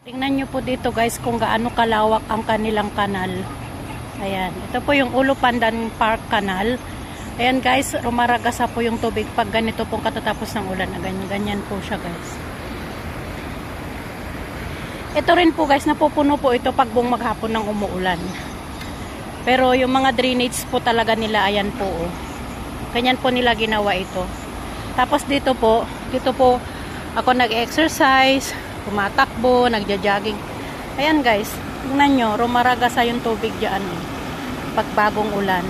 Tingnan nyo po dito guys kung gaano kalawak ang kanilang kanal. Ayan, ito po yung Ulu Pandan Park Canal. Ayan guys, rumaragasa po yung tubig pag ganito pong katatapos ng ulan. Ganyan po siya guys. Ito rin po guys, napupuno po ito pag buong maghapon ng umuulan. Pero yung mga drainage po talaga nila, ayan po. Oh. Ganyan po nila ginawa ito. Tapos dito po ako nag-exercise, tumatakbo, nagja-jogging. Ayan guys, tingnan nyo, rumaragasa yung tubig dyan. Pag bagong ulan.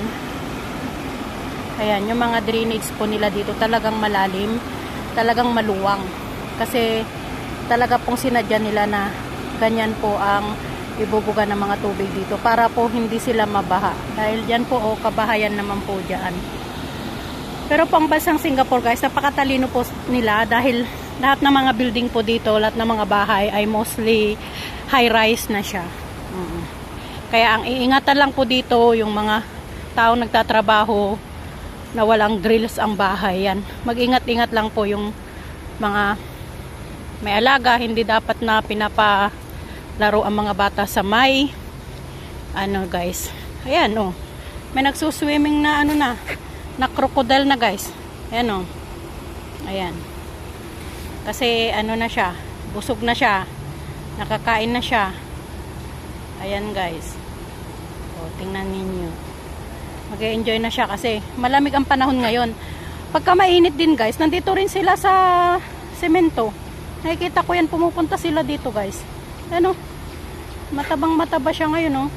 Ayan, yung mga drainage po nila dito talagang malalim, talagang maluwang. Kasi talaga pong sinadya nila na ganyan po ang ibubuga ng mga tubig dito para po hindi sila mabaha. Dahil dyan po, kabahayan naman po dyan. Pero po ang bansang Singapore guys, napakatalino po nila dahil lahat ng mga building po dito, lahat ng mga bahay ay mostly high-rise na siya. Kaya ang iingatan lang po dito yung mga taong nagtatrabaho na walang grills ang bahay. Yan. Mag-ingat-ingat lang po yung mga may alaga, hindi dapat na pinapalaro ang mga bata sa may guys. Ayan may nagsuswimming na na crocodile na guys. Ayan ayan. Kasi na siya, busog na siya. Nakakain na siya. Ayan guys. Tingnan ninyo. Mag-enjoy na siya kasi malamig ang panahon ngayon. Pagka mainit din guys, nandito rin sila sa semento. Nakikita ko yan, pumupunta sila dito guys. Matabang-mataba siya ngayon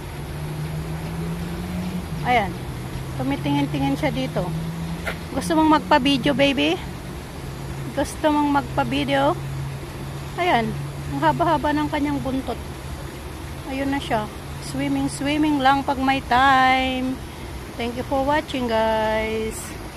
Ayan. Tumitingin-tingin siya dito. Gusto mong magpa-video baby? Gusto mong magpa-video? Ayan. Ang haba-haba ng kanyang buntot. Ayun na siya. Swimming lang pag may time. Thank you for watching guys.